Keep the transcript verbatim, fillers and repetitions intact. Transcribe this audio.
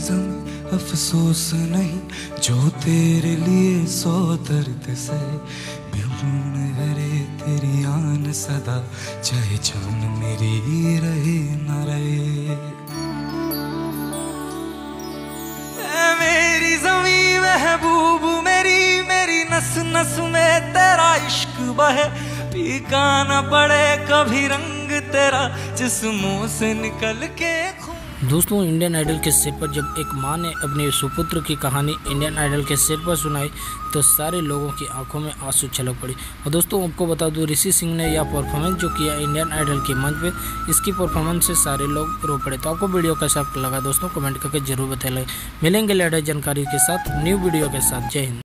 में अफसोस नहीं, जो तेरे लिए सौ दर्द से बिगुन करे तेरी आन सदा, चाहे जान मेरी रहे न रहे। ऐ मेरी ज़मीं महबूब मेरी, मेरी नस नस में तेरा इश्क बहे, फीका न पड़े कभी रंग तेरा जिस्मों से निकल के। दोस्तों, इंडियन आइडल के सेट पर जब एक मां ने अपने सुपुत्र की कहानी इंडियन आइडल के सेट पर सुनाई तो सारे लोगों की आंखों में आंसू छलक पड़ी। और दोस्तों, आपको बता दूं, ऋषि सिंह ने यह परफॉर्मेंस जो किया इंडियन आइडल के मंच पे, इसकी परफॉर्मेंस से सारे लोग रो पड़े। तो आपको वीडियो कैसा लगा दोस्तों, कमेंट करके जरूर बताइए। मिलेंगे लेटेस्ट जानकारी के साथ न्यू वीडियो के साथ। जय हिंद।